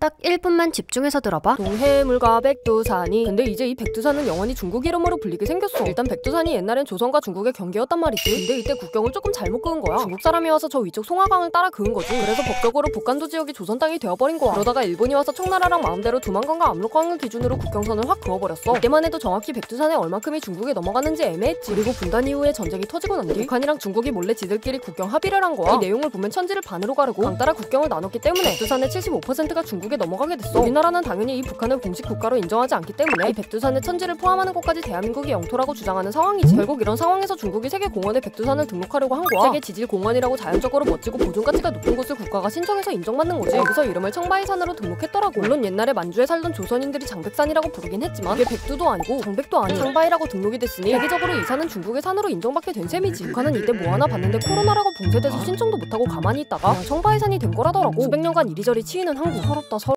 딱 1분만 집중해서 들어봐. 동해물과 백두산이. 근데 이제 이 백두산은 영원히 중국 이름으로 불리게 생겼어. 일단 백두산이 옛날엔 조선과 중국의 경계였단 말이지. 근데 이때 국경을 조금 잘못 그은 거야. 중국 사람이 와서 저 위쪽 송화강을 따라 그은 거지. 그래서 법적으로 북간도 지역이 조선 땅이 되어버린 거야. 그러다가 일본이 와서 청나라랑 마음대로 두만강과 압록강을 기준으로 국경선을 확 그어버렸어. 이때만 해도 정확히 백두산에 얼만큼이 중국에 넘어가는지 애매했지. 그리고 분단 이후에 전쟁이 터지고 난 뒤 북한이랑 중국이 몰래 지들끼리 국경 합의를 한 거야. 이 내용을 보면 천지를 반으로 가르고 강 따라 국경을 나눴기 때문에 백두산의 75%가 중국에 넘어가게 됐어. 우리나라는 당연히 이 북한을 공식 국가로 인정하지 않기 때문에 이 백두산의 천지를 포함하는 곳까지 대한민국이 영토라고 주장하는 상황이지. 결국 이런 상황에서 중국이 세계공원에 백두산을 등록하려고 한 거야. 세계지질공원이라고 자연적으로 멋지고 보존가치가 높은 곳을 국가가 신청해서 인정받는 거지. 여기서 이름을 청바이산으로 등록했더라고. 물론 옛날에 만주에 살던 조선인들이 장백산이라고 부르긴 했지만 이게 백두도 아니고 장백도 아닌 청바이라고 등록이 됐으니 세계적으로 이 산은 중국의 산으로 인정받게 된 셈이지. 북한은 이때 뭐 하나 봤는데 코로나라고 봉쇄돼서 신청도 못하고 가만히 있다가 그냥 청바이산이 된 거라더라고. 수백 년간 이리저리 치이는 한국. 서럽다.